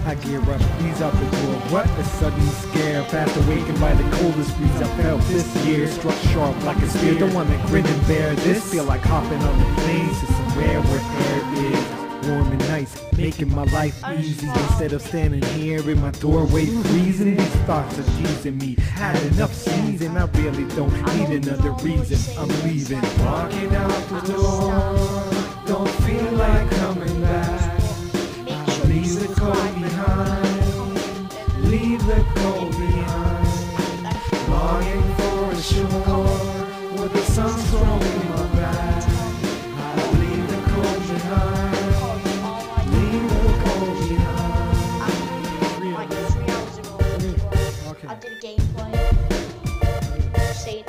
I gear up, breeze out the door. What a sudden scare. Fast awakened by the coldest breeze I felt this year. Struck sharp like a spear. Don't wanna grin and bear this. Feel like hopping on the planes to somewhere where air is warm and nice, making my life easy. Instead of standing here in my doorway freezing, these thoughts are teasing me. Had enough season, I really don't need another reason. I'm leaving. Walking out the door, don't feel like coming back. Leave the cold behind, leave the cold behind. Longing for a shore with the sun strolling my back. I leave the cold behind, leave the cold behind. Like 3 hours ago, Okay. I did a gameplay. Sage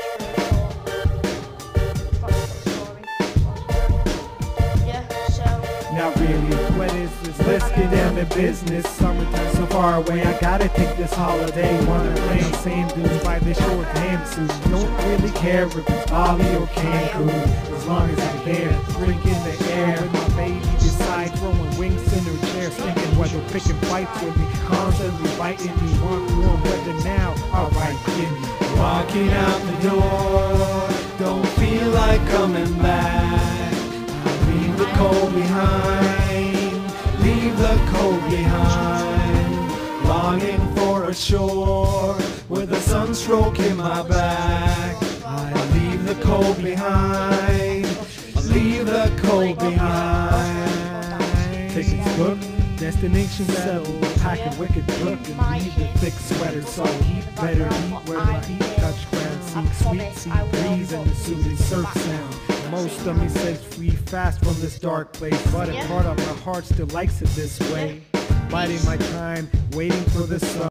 story. Yeah, so. Not really, what is this? Let's get down to business. Summertime so far away, I gotta take this holiday. Wanna play on sand dunes by the shore dances. Don't really care if it's Bali or Cancun, as long as I'm there, drinking the air with my baby beside, throwing wings in her chair, stinking weather, picking fights with me, constantly biting me. Want warm weather now? Alright, give me. Walking out the door, don't feel like coming back. Leave the cold behind, leave the cold behind. Longing for a shore with the sun stroking my back. I leave the cold behind, leave the cold behind. Tickets booked, destination settled, packing wicked book and leave the thick sweater. So heat better eat where my feet touch ground. Seek sweet sea breeze and the soothing surf sound. Most of me says free fast from this dark place, but a part of my heart still likes it this way. Biding my time, waiting for the sun.